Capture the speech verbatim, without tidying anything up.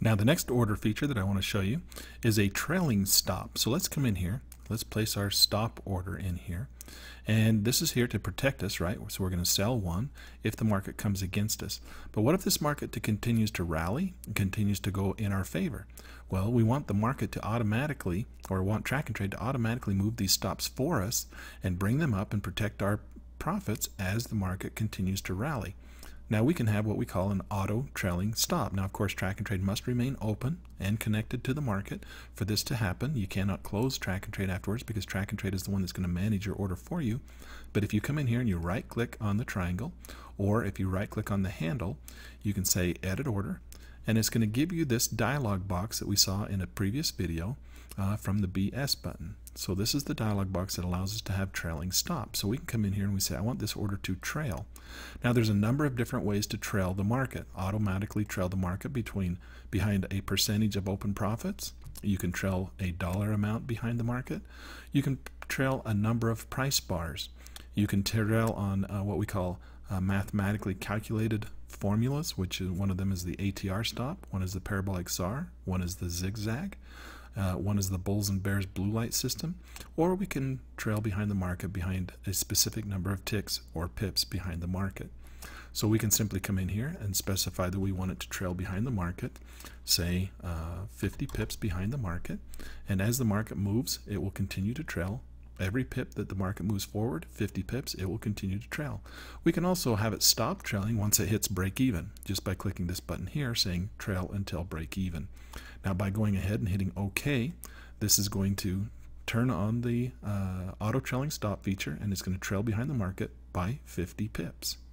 Now the next order feature that I want to show you is a trailing stop. So let's come in here. Let's place our stop order in here. And this is here to protect us, right? So we're going to sell one if the market comes against us. But what if this market to continues to rally and continues to go in our favor? Well, we want the market to automatically, or want track and trade to automatically move these stops for us and bring them up and protect our profits as the market continues to rally. Now we can have what we call an auto trailing stop. Now of course track and trade must remain open and connected to the market for this to happen. You cannot close track and trade afterwards because track and trade is the one that's going to manage your order for you. But if you come in here and you right click on the triangle, or if you right click on the handle, you can say edit order, and it's going to give you this dialog box that we saw in a previous video uh, from the B S button. So this is the dialog box that allows us to have trailing stops. So we can come in here and we say I want this order to trail. Now there's a number of different ways to trail the market. Automatically trail the market between behind a percentage of open profits. You can trail a dollar amount behind the market. You can trail a number of price bars. You can trail on uh, what we call uh, mathematically calculated formulas, which is, one of them is the A T R stop, one is the parabolic S A R, one is the zigzag. Uh, one is the bulls and bears blue light system, or we can trail behind the market behind a specific number of ticks or pips behind the market. So we can simply come in here and specify that we want it to trail behind the market, say uh, fifty pips behind the market, and as the market moves it will continue to trail. Every pip that the market moves forward, fifty pips, it will continue to trail. We can also have it stop trailing once it hits break even, just by clicking this button here saying trail until break even. Now by going ahead and hitting OK, this is going to turn on the uh, auto trailing stop feature, and it's going to trail behind the market by fifty pips.